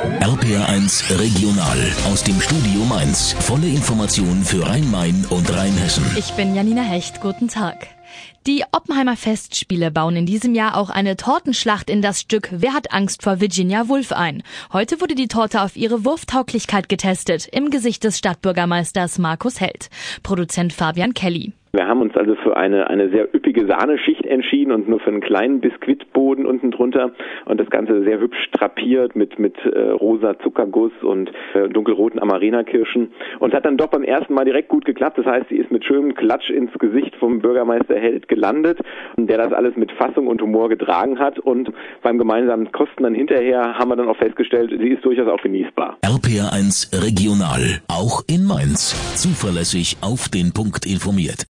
RPR1 Regional aus dem Studio Mainz. Volle Informationen für Rhein-Main und Rheinhessen. Ich bin Janina Hecht, guten Tag. Die Oppenheimer Festspiele bauen in diesem Jahr auch eine Tortenschlacht in das Stück Wer hat Angst vor Virginia Woolf ein. Heute wurde die Torte auf ihre Wurftauglichkeit getestet, im Gesicht des Stadtbürgermeisters Markus Held. Produzent Fabian Kelly. Wir haben uns also für eine sehr üppige Sahneschicht entschieden und nur für einen kleinen Biskuitboden unten drunter und das Ganze sehr hübsch drapiert mit rosa Zuckerguss und dunkelroten Amarena-Kirschen und hat dann doch beim ersten Mal direkt gut geklappt. Das heißt, sie ist mit schönem Klatsch ins Gesicht vom Bürgermeister Held gelandet, der das alles mit Fassung und Humor getragen hat und beim gemeinsamen Kosten dann hinterher haben wir dann auch festgestellt, sie ist durchaus auch genießbar. RPR1 Regional, auch in Mainz. Zuverlässig auf den Punkt informiert.